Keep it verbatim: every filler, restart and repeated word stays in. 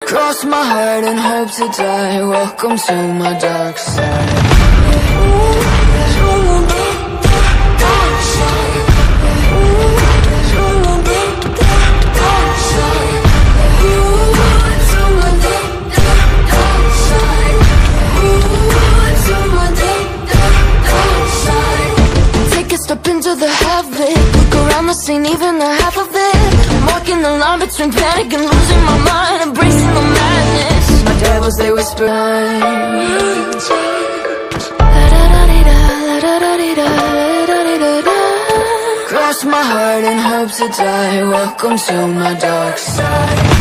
Cross my heart and hope to die. Welcome to my dark side. Take a step into the heaven. Look around the scene, even the half of it. I'm walking the line between panic and losing my mind, embracing the madness. My devils, they whisper cross my heart and hope to die. Welcome to my dark side.